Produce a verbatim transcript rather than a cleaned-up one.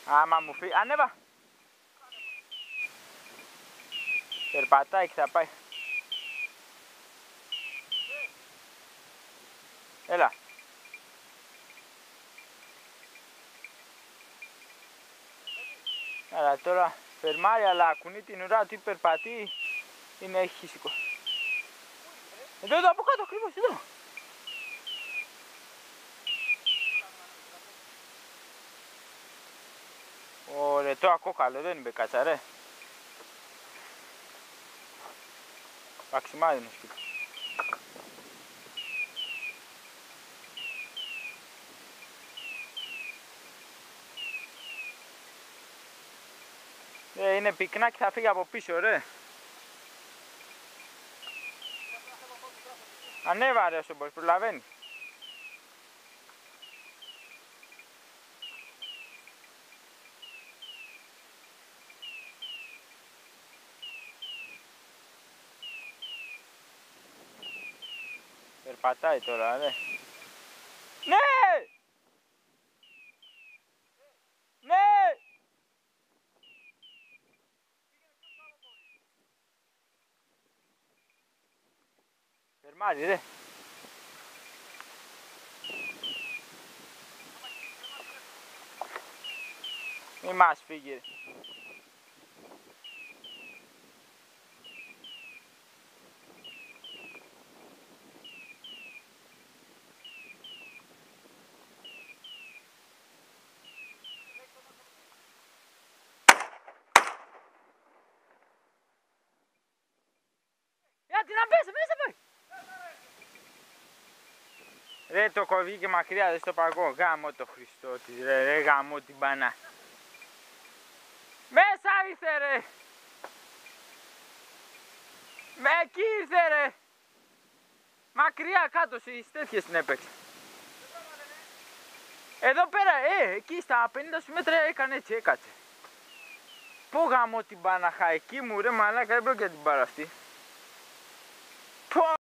Άμα μου φύγει, ανέβα. Περπατάει και θα πάει. Έλα. Άρα τώρα φερμάρει, αλλά ακουνεί την ουρά του, περπατεί. Είναι, έχει σηκώ. Εδώ, εδώ, από κάτω, ακριβώς, εδώ. Ωραία, το ακόκαλο, δεν είναι κάτσα, ρε. Παξιμάδι είναι σπίτι. Ε, είναι πυκνά και θα φύγει από πίσω, ρε. Ανέβα, ρε, όσο μπορείς, προλαβαίνει. Περπατάει τώρα, ρε. Ναι! Ναι! Φερμάρει, ρε. Μη μας φύγει, ρε. Γιατί να πέσει, μέσα πάει. Ρε, το κοβεί και μακριά, δεν στο παγώ. Γάμο το Χριστό της, ρε, ρε, γάμο την μπανά. Μέσα ήρθε, ρε. Με εκεί ήρθε, ρε. Μακριά κάτω, στις τέτοιες την έπαιξε. Εδώ πέρα, ε, εκεί στα πενήντα σου μέτρα έκανε έτσι, έκατσε. Πω γάμο την μπαναχαϊκή μου, ρε μαλάκα, δεν πρόκειται να την πάρω αυτή.